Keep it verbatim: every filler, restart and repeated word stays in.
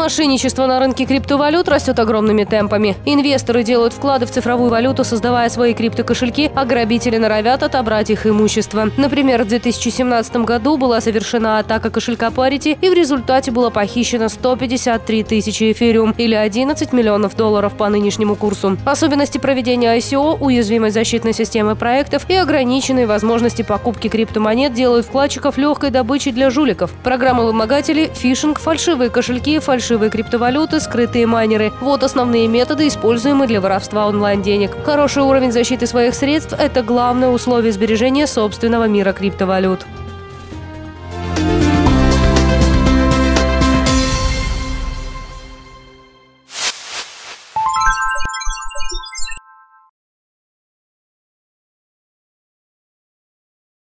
Мошенничество на рынке криптовалют растет огромными темпами. Инвесторы делают вклады в цифровую валюту, создавая свои криптокошельки, а грабители норовят отобрать их имущество. Например, в две тысячи семнадцатом году была совершена атака кошелька Parity, и в результате было похищено сто пятьдесят три тысячи эфириум или одиннадцать миллионов долларов по нынешнему курсу. Особенности проведения ай си о, уязвимость защитной системы проектов и ограниченные возможности покупки криптомонет делают вкладчиков легкой добычей для жуликов. Программы-вымогателей, фишинг, фальшивые кошельки, фальшивые криптовалюты, скрытые майнеры. Вот основные методы, используемые для воровства онлайн-денег. Хороший уровень защиты своих средств – это главное условие сбережения собственного мира криптовалют.